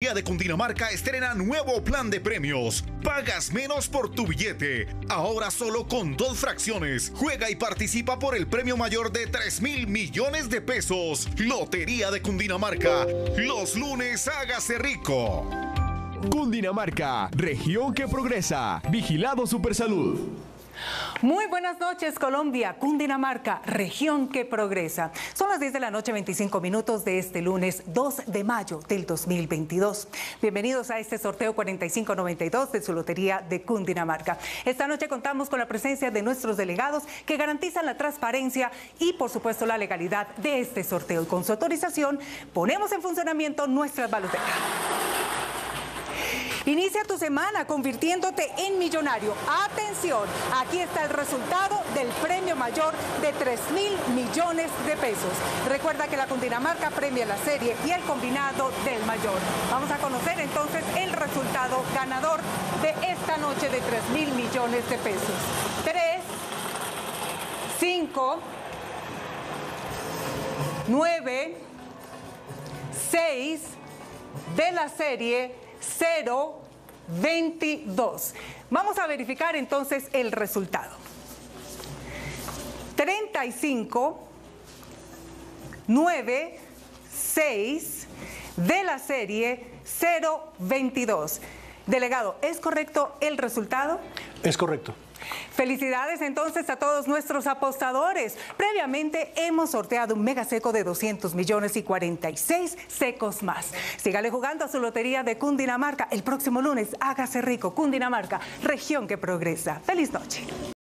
Lotería de Cundinamarca estrena nuevo plan de premios. Pagas menos por tu billete. Ahora solo con 2 fracciones. Juega y participa por el premio mayor de 3.000 millones de pesos. Lotería de Cundinamarca. Los lunes hágase rico. Cundinamarca, región que progresa. Vigilado Supersalud. Muy buenas noches, Colombia, Cundinamarca, región que progresa. Son las 10 de la noche, 25 minutos de este lunes 2 de mayo del 2022. Bienvenidos a este sorteo 4592 de su Lotería de Cundinamarca. Esta noche contamos con la presencia de nuestros delegados que garantizan la transparencia y, por supuesto, la legalidad de este sorteo. Y con su autorización, ponemos en funcionamiento nuestras baloteras. Inicia tu semana convirtiéndote en millonario. Atención, aquí está el resultado del premio mayor de 3.000 millones de pesos. Recuerda que la Cundinamarca premia la serie y el combinado del mayor. Vamos a conocer entonces el resultado ganador de esta noche de 3.000 millones de pesos. 3, 5, 9, 6 de la serie 022. Vamos a verificar entonces el resultado. 35, 9, 6 de la serie 022. Delegado, ¿es correcto el resultado? Es correcto. Felicidades entonces a todos nuestros apostadores. Previamente hemos sorteado un mega seco de 200 millones y 46 secos más. Sígale jugando a su Lotería de Cundinamarca. El próximo lunes hágase rico. Cundinamarca, región que progresa. Feliz noche.